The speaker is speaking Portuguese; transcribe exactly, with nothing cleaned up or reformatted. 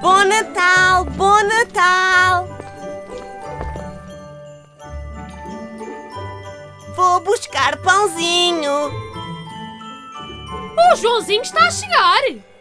Bom Natal! Bom Natal! Vou buscar pãozinho. O Joãozinho está a chegar.